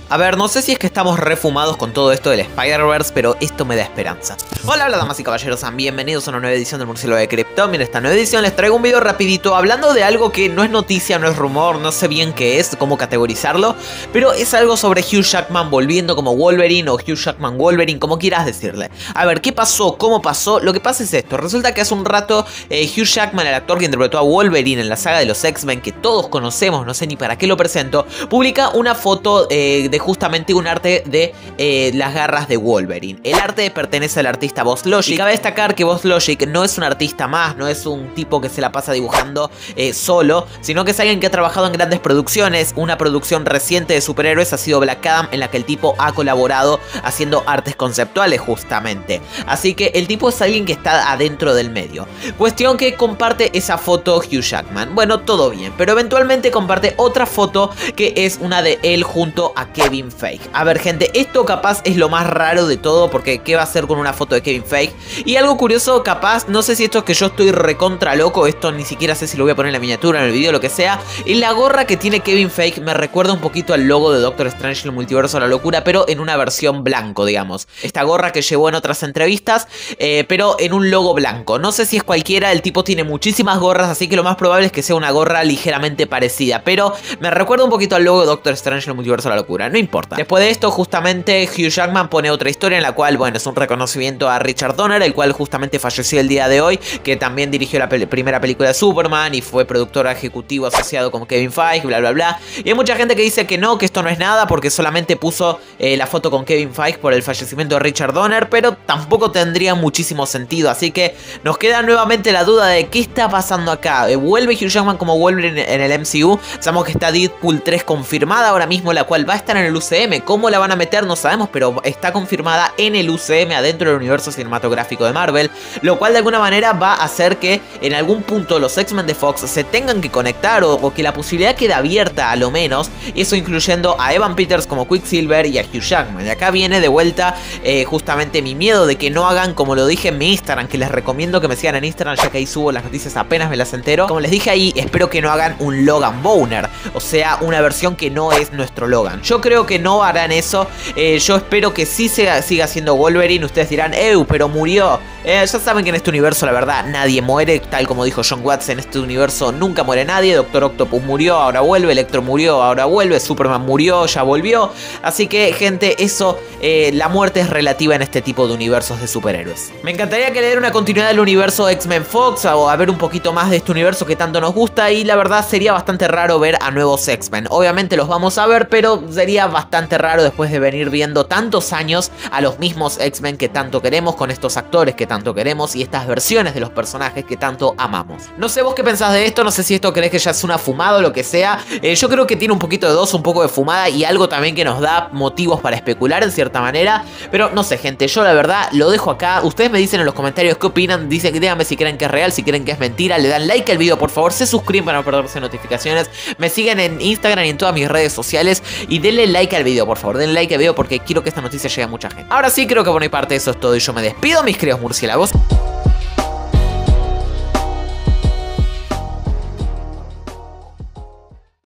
A ver, no sé si es que estamos refumados con todo esto del Spider-Verse, pero esto me da esperanza. Hola damas y caballeros, bienvenidos a una nueva edición del Murciélago de Krypton. En esta nueva edición les traigo un video rapidito hablando de algo que no es noticia, no es rumor, no sé bien qué es, cómo categorizarlo, pero es algo sobre Hugh Jackman volviendo como Wolverine o Hugh Jackman Wolverine, como quieras decirle. A ver, ¿qué pasó? ¿Cómo pasó? Lo que pasa es esto, resulta que hace un rato Hugh Jackman, el actor que interpretó a Wolverine en la saga de los X-Men, que todos conocemos, no sé ni para qué lo presento, publica una foto de justamente un arte de las garras de Wolverine. El arte pertenece al artista Boss Logic. Y cabe destacar que Boss Logic no es un artista más, no es un tipo que se la pasa dibujando solo, sino que es alguien que ha trabajado en grandes producciones. Una producción reciente de superhéroes ha sido Black Adam, en la que el tipo ha colaborado haciendo artes conceptuales justamente. Así que el tipo es alguien que está adentro del medio. Cuestión que comparte esa foto Hugh Jackman. Bueno, todo bien, pero eventualmente comparte otra foto que es una de él junto a Kevin Feige. A ver, gente, esto capaz es lo más raro de todo, porque ¿qué va a hacer con una foto de Kevin Feige? Y algo curioso, capaz, no sé si esto es que yo estoy recontra loco, esto ni siquiera sé si lo voy a poner en la miniatura, en el video, lo que sea. Y la gorra que tiene Kevin Feige me recuerda un poquito al logo de Doctor Strange, el multiverso de la locura, pero en una versión blanco, digamos. Esta gorra que llevó en otras entrevistas, pero en un logo blanco. No sé si es cualquiera, el tipo tiene muchísimas gorras, así que lo más probable es que sea una gorra ligeramente parecida, pero me recuerda un poquito al logo de Doctor Strange, el multiverso de la locura, no importa. Después de esto, justamente Hugh Jackman pone otra historia en la cual, bueno, es un reconocimiento a Richard Donner, el cual justamente falleció el día de hoy, que también dirigió la primera película de Superman y fue productor ejecutivo asociado con Kevin Feige, bla bla bla. Y hay mucha gente que dice que no, que esto no es nada, porque solamente puso la foto con Kevin Feige por el fallecimiento de Richard Donner, pero tampoco tendría muchísimo sentido, así que nos queda nuevamente la duda de qué está pasando acá. ¿Vuelve Hugh Jackman como Wolverine en el MCU? Sabemos que está Deadpool 3 confirmada ahora mismo, la cual va a estar en el UCM. ¿Cómo la van a meter? No sabemos, pero está confirmada en el UCM, adentro del universo cinematográfico de Marvel, lo cual de alguna manera va a hacer que en algún punto los X-Men de Fox se tengan que conectar, o que la posibilidad quede abierta a lo menos, eso incluyendo a Evan Peters como Quicksilver y a Hugh Jackman. Y acá viene de vuelta justamente mi miedo de que no hagan, como lo dije en mi Instagram, que les recomiendo que me sigan en Instagram, ya que ahí subo las noticias apenas me las entero. Como les dije ahí, espero que no hagan un Logan Boner, o sea, una versión que no es nuestro Logan. Yo creo que no harán eso. Yo espero que sí siga siendo Wolverine. Ustedes dirán, pero murió. Ya saben que en este universo la verdad nadie muere, tal como dijo John Watts, en este universo nunca muere nadie. Doctor Octopus murió, ahora vuelve. Electro murió, ahora vuelve. Superman murió, ya volvió. Así que, gente, eso, la muerte es relativa en este tipo de universos de superhéroes. Me encantaría que le den una continuidad al universo X-Men Fox, o a ver un poquito más de este universo que tanto nos gusta, y la verdad sería bastante raro ver a nuevos X-Men. Obviamente los vamos a ver, pero sería bastante raro después de venir viendo tantos años a los mismos X-Men que tanto queremos, con estos actores que tanto queremos y estas versiones de los personajes que tanto amamos. No sé vos qué pensás de esto, no sé si esto crees que ya es una fumada o lo que sea. Yo creo que tiene un poquito de dos, un poco de fumada y algo también que nos da motivos para especular en cierta manera, pero no sé, gente, yo la verdad lo dejo acá. Ustedes me dicen en los comentarios qué opinan, díganme si creen que es real, si creen que es mentira, le dan like al video por favor, se suscriben para no perderse notificaciones, me siguen en Instagram y en todas mis redes sociales y denle like al video, por favor, denle like al video porque quiero que esta noticia llegue a mucha gente. Ahora sí, creo que por mi parte eso es todo y yo me despido, mis queridos murciélagos.